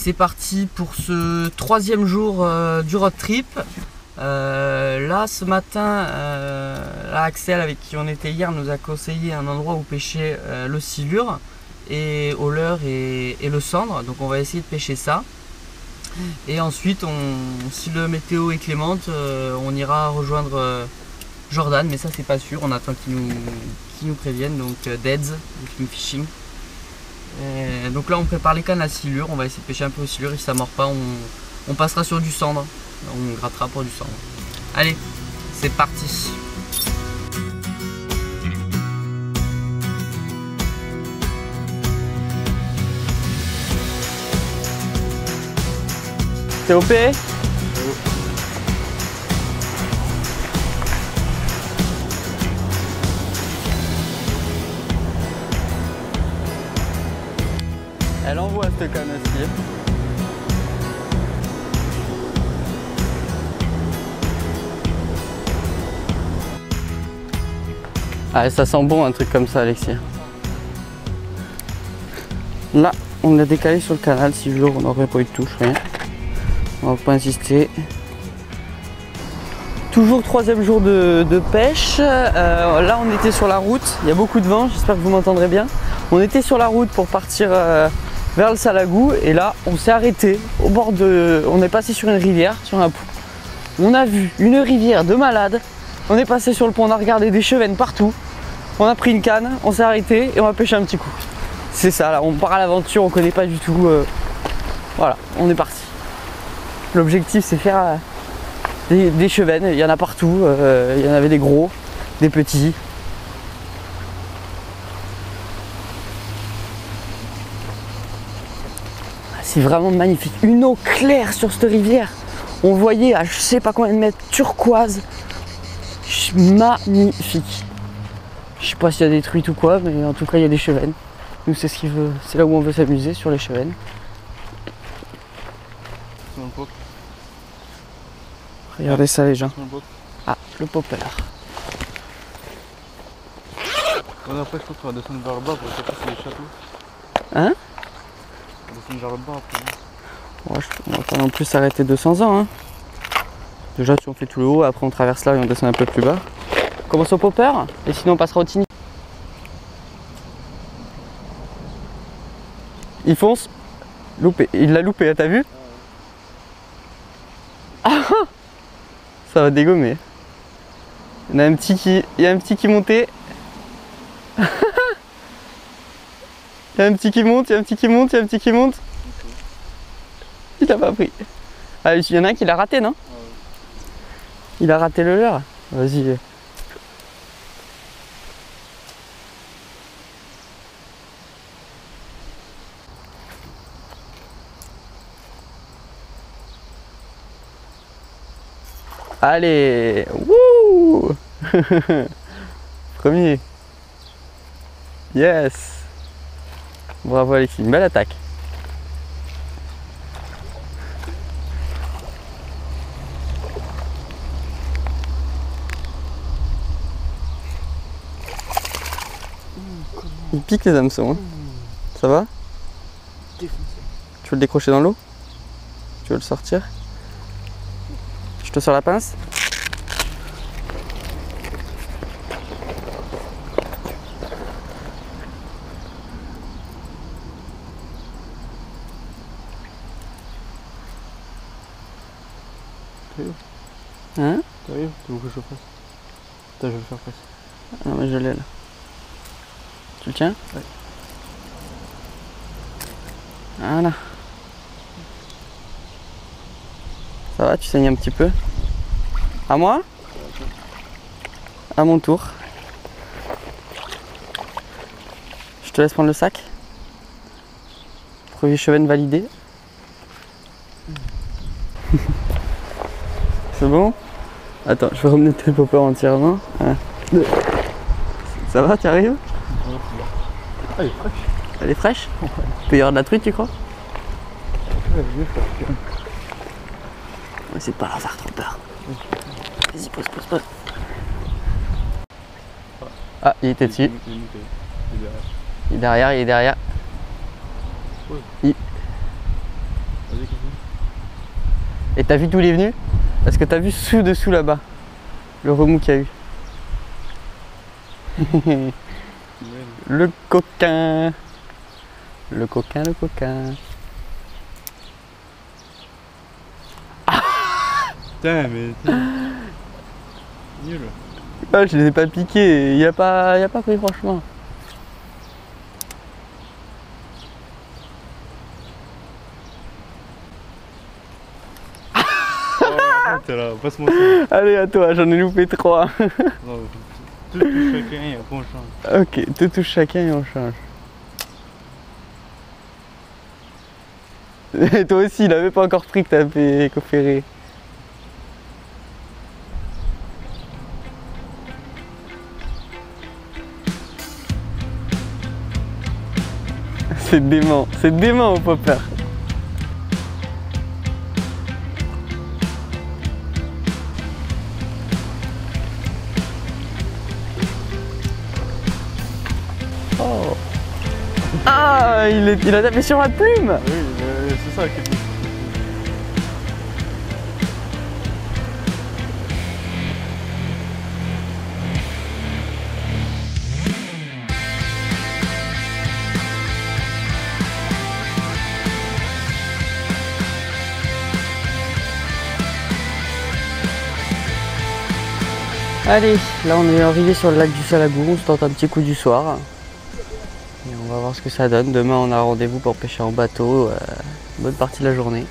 c'est parti pour ce troisième jour du road trip. Là ce matin, Axel avec qui on était hier nous a conseillé un endroit où pêcher le silure et au leurre et le cendre. Donc on va essayer de pêcher ça. Et ensuite, si le météo est clémente, on ira rejoindre Jordan, mais ça c'est pas sûr, on attend qu'ils nous préviennent, donc Deads, du Film Fishing. Donc là on prépare les cannes à silure, on va essayer de pêcher un peu au silure, et si ça mord pas, on passera sur du cendre, on grattera pour du cendre. Allez, c'est parti. T'es OP? Elle envoie cette canne aussi. Ah, ça sent bon un truc comme ça, Alexis. Là, on a décalé sur le canal, silure, on n'aurait pas eu de touche, rien. On va pas insister. Toujours troisième jour de pêche. Là on était sur la route, il y a beaucoup de vent, j'espère que vous m'entendrez bien. On était sur la route pour partir vers le Salagou et là on s'est arrêté au bord de... On est passé sur une rivière, sur un pont. On a vu une rivière de malade. On est passé sur le pont, on a regardé des chevennes partout. On a pris une canne, on s'est arrêté et on va pêcher un petit coup. C'est ça, là on part à l'aventure, on connaît pas du tout. Voilà, on est parti. L'objectif c'est faire des chevennes, il y en a partout, il y en avait des gros, des petits. C'est vraiment magnifique, une eau claire sur cette rivière. On voyait à je sais pas combien de mètres, turquoise, magnifique. Je sais pas s'il y a des truites ou quoi, mais en tout cas il y a des chevennes. Nous c'est c'est là où on veut s'amuser, sur les chevennes. Regardez ça les gens. Ah, le popper. Ouais, après je pense qu'on va descendre vers le bas pour passer sur les châteaux. Hein? On va descendre vers le bas après. Ouais, on va pas non plus s'arrêter 200 ans. Hein. Déjà si on fait tout le haut, après on traverse là et on descend un peu plus bas. On commence au popper et sinon on passera au tini. Il fonce. Loupé. Il l'a loupé, t'as vu? Ah, ça va dégommer. Il y a un petit qui montait. Il y a un petit qui monte, il y a un petit qui monte, il y a un petit qui monte. Il t'a pas pris. Ah, il y en a un qui l'a raté, non? Il a raté le leurre. Vas-y. Allez, wouh. Premier. Yes. Bravo Alexis, une belle attaque. Il pique les hameçons, hein. Ça va? Tu veux le décrocher dans l'eau? Tu veux le sortir? Je te sors la pince. Hein? T'arrives? Tu veux que je le fasse? Attends, je vais le faire passer. Ah non mais je l'ai là. Tu le tiens? Ouais. Voilà. Ça va, tu saignes un petit peu? À moi? À mon tour. Je te laisse prendre le sac. Premier cheven validé. C'est bon? Attends, je vais remettre le popper entièrement. 1, 2. Ça va, tu arrives? Elle est fraîche. Elle est fraîche? Il peut y avoir de la truite, tu crois? Ouais, On essaie de pas leur faire trop peur. Vas-y, pose. Ah, il était dessus. Il est derrière. Il est derrière. Ouais. Et t'as vu d'où il est venu? Parce que t'as vu dessous là-bas. Le remous qu'il y a eu. Le coquin. Le coquin, le coquin. Putain, mais t'es nul. Ah, je les ai pas piqués, il a pas pris franchement. Oh, t'es là, passe-moi ça. Allez à toi, j'en ai loupé 3. Non, tout touche chacun et après on change. Ok, tout touche chacun et on change. Et toi aussi, il avait pas encore pris que t'as fait cofférer. C'est dément au popper. Oh. Ah, il a tapé sur la plume. Oui, c'est ça qui est. Allez, là on est arrivé sur le lac du Salagou, on se tente un petit coup du soir. Et on va voir ce que ça donne. Demain on a rendez-vous pour pêcher en bateau, bonne partie de la journée.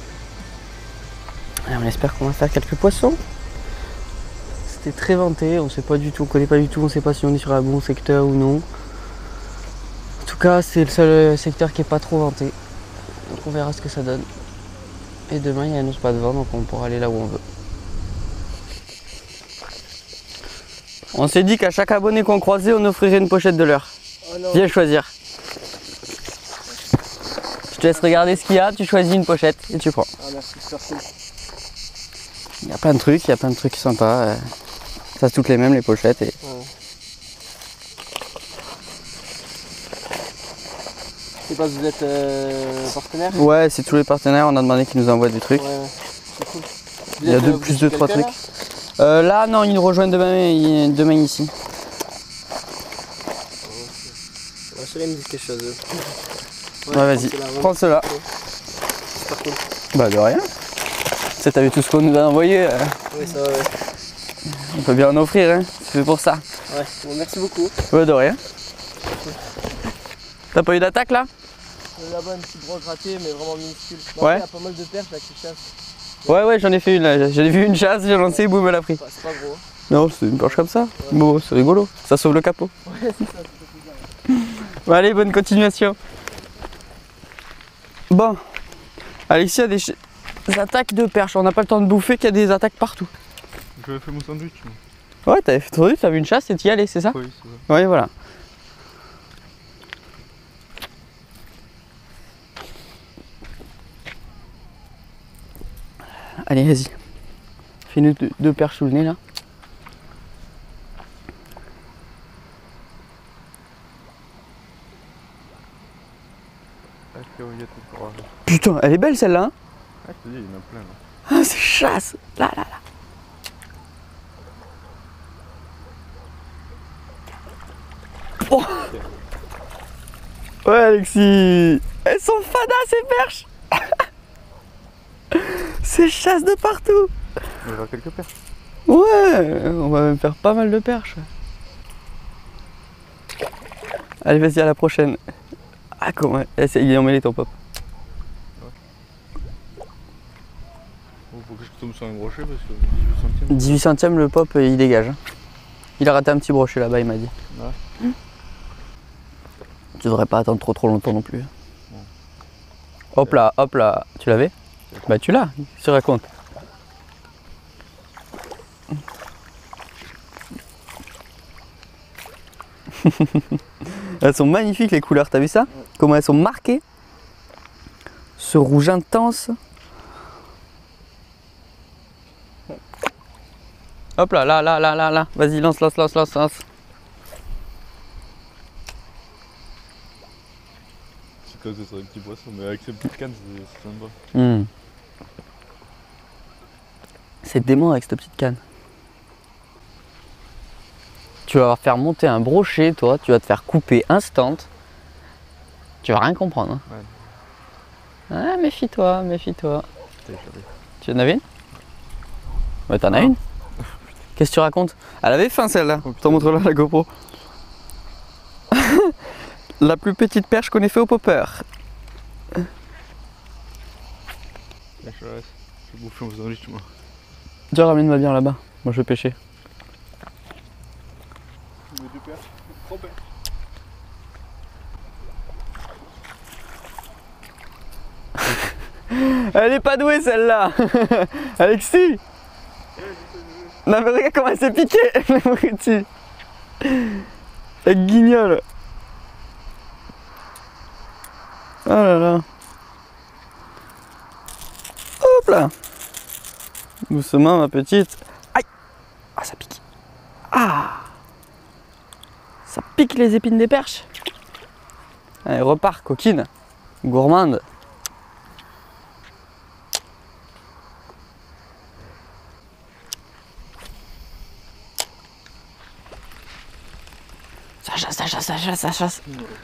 Et on espère qu'on va faire quelques poissons. C'était très venté, on sait pas du tout, on connaît pas du tout, on sait pas si on est sur un bon secteur ou non. En tout cas c'est le seul secteur qui est pas trop venté. Donc on verra ce que ça donne. Et demain il y a annonce pas de vent, donc on pourra aller là où on veut. On s'est dit qu'à chaque abonné qu'on croisait, on offrirait une pochette de l'heure. Oh viens choisir. Je te laisse regarder ce qu'il y a, tu choisis une pochette et tu prends. Ah merci, merci. Il y a plein de trucs sympas. Ça c'est toutes les mêmes les pochettes. Et... Ouais. Je sais pas si vous êtes partenaire? Ouais, c'est tous les partenaires, on a demandé qu'ils nous envoient des trucs. Ouais, c'est cool. Il y a plus de 3 trucs. Là non, ils nous rejoignent demain ici. Ouais, celui-là me dit quelque chose. Ouais, vas-y, prends cela. Super cool. Bah de rien. Tu t'as vu tout ce qu'on nous a envoyé. Oui, ça va, ouais. On peut bien en offrir, hein. C'est pour ça. Ouais, bon, merci beaucoup. Ouais, de rien. T'as pas eu d'attaque là? Là-bas, une petite broche ratée, mais vraiment minuscule. Ouais. Il y a pas mal de perches là qui chassent. Ouais, j'en ai fait une là. J'en ai vu une chasse, j'ai lancé, boum, elle a pris. C'est pas gros. Non, c'est une perche comme ça. Ouais. Bon, c'est rigolo. Ça sauve le capot. Ouais, c'est ça, c'est plaisir. Bon, allez, bonne continuation. Bon. Alexis a des attaques de perches. On n'a pas le temps de bouffer qu'il y a des attaques partout. J'avais fait mon sandwich. Moi. Ouais, t'avais fait ton truc, t'avais vu une chasse et t'y allais, c'est ça? Oui, c'est ça. Ouais, voilà. Allez, vas-y. Fais-nous deux perches sous le nez là. Putain, elle est belle celle-là. Hein, ah, je te dis, il y en a plein là. ah, c'est chasse. Là. Oh. Ouais, Alexis. Elles sont fadas ces perches. C'est chasse de partout. On va faire quelques perches. Ouais, on va même faire pas mal de perches. Allez, vas-y, à la prochaine. Ah, comment il est emmêlé ton pop. Bon, faut que je tombe sur un brochet parce que 18 centimes. 18 centièmes, le pop, il dégage. Il a raté un petit brochet là-bas, il m'a dit. Ouais. Tu devrais pas attendre trop longtemps non plus. Hop là, tu l'avais? Bah tu l'as, je te raconte. Elles sont magnifiques les couleurs, t'as vu ça? Comment elles sont marquées? Ce rouge intense. Hop là, là. Vas-y, lance. C'est comme ça sur des petits poissons, mais avec ces petites cannes, c'est sympa. C'est dément avec cette petite canne. Tu vas faire monter un brochet, toi, tu vas te faire couper instant. Tu vas rien comprendre. Hein. Ouais. Ah, méfie-toi, méfie-toi. T'as échappé. Tu en avais une? Ouais, t'en as une? Qu'est-ce que tu racontes? Elle avait faim celle-là. Je t'en montre là la GoPro. La plus petite perche qu'on ait fait au popper. La charesse. Je vais bouffer mon sandwich moi. Tiens, ramène-moi bien là-bas. Moi je vais pêcher. Je mets 2 perches. 3 perches. Elle est pas douée celle-là. Alexis. Non mais regarde comment elle s'est piquée. L'abruti. Elle guignole. Oh là là. Hop là. Doucement ma petite. Aïe. Ah ça pique. Ah. Ça pique les épines des perches. Allez repart coquine. Gourmande. Ça chasse, ça chasse, ça chasse, ça chasse.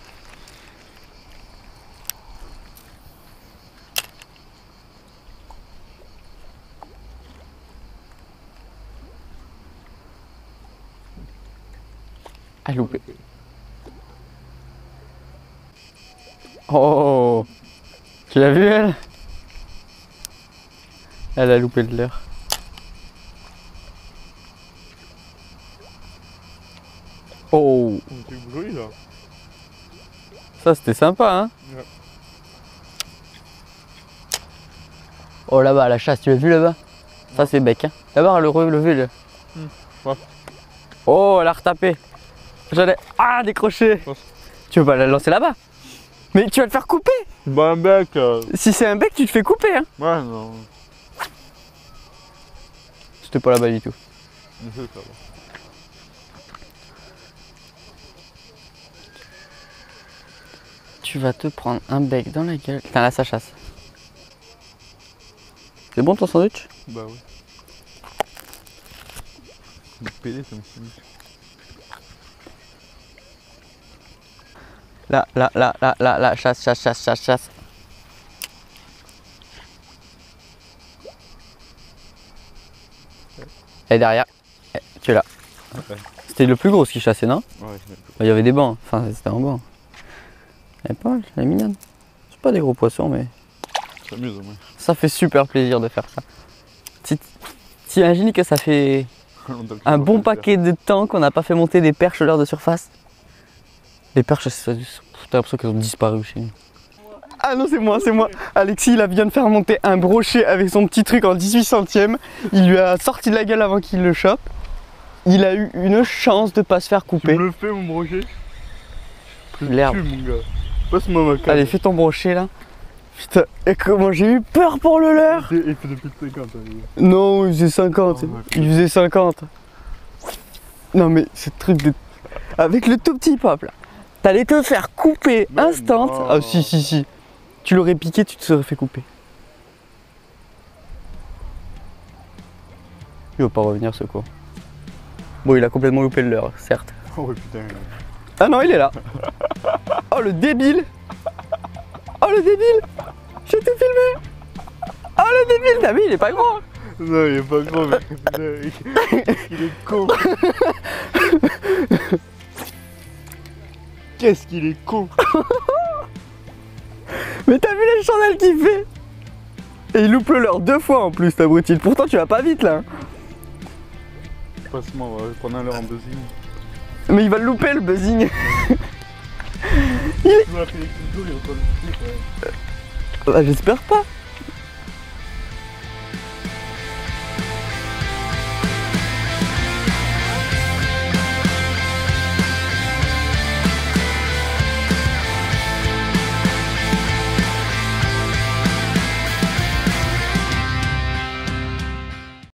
Ah, loupé. Oh, tu l'as vu elle? Elle a loupé de l'heure. Oh, C'est joli là. ça c'était sympa hein. Ouais. Oh là-bas, la chasse, tu l'as vu là-bas? Ça c'est bec hein. Là-bas, le relevé là. Ouais. Oh, elle a retapé. J'allais. Ah, décroché. Ouais. Tu veux pas la lancer là-bas? Mais tu vas te faire couper. Bah un bec. Si c'est un bec, tu te fais couper hein. Ouais non. C'était pas là-bas du tout. Ça va. Tu vas te prendre un bec dans la gueule. Putain, là ça chasse. C'est bon ton sandwich? Bah ouais. Le PD ça me finit. Là, chasse, chasse, chasse, chasse, chasse. Et derrière, tu es là. Ouais. C'était le plus gros ce qui chassait, non? Ouais, Il y avait des bancs, enfin c'était en banc. Elle est pas mal, elle est mignonne. C'est pas des gros poissons, mais ça amuse au moins. ça fait super plaisir de faire ça. T'imagines que ça fait un bon paquet de temps qu'on n'a pas fait monter des perches à l'heure de surface? Les perches, t'as l'impression qu'elles ont disparu chez nous. Ah non, c'est moi, c'est moi. Alexis, il vient de faire monter un brochet avec son petit truc en 18 centièmes. Il lui a sorti de la gueule avant qu'il le chope. Il a eu une chance de pas se faire Tu couper. me le fais mon brochet? L'herbe. Mon gars. Passe-moi ma carte. Allez, fais ton brochet là. Putain, et comment j'ai eu peur pour le leurre. Il fait depuis 50 hein, Non, il faisait 50. Oh, ouais. Il faisait 50. Non mais ce truc de... Avec le tout petit peuple, t'allais te faire couper Mais instant. non. Ah si, si, si. Tu l'aurais piqué, tu te serais fait couper. Il va pas revenir ce con. Bon, il a complètement loupé le leurre, certes. Oh ouais putain. Ah non, il est là. Oh le débile. Oh le débile. J'ai tout filmé. Oh le débile, t'as vu, il est pas gros. Non, il est pas gros, mais putain, il est con. Qu'est-ce qu'il est con. Mais t'as vu les chandelles qu'il fait. Et il loupe le leurre 2 fois en plus, t'abruti. Pourtant tu vas pas vite là. Passe-moi, on va prendre un leurre en buzzing. Mais il va le louper le buzzing. Tu m'as fait les coups, il va pas le couper, ouais. Bah, j'espère pas.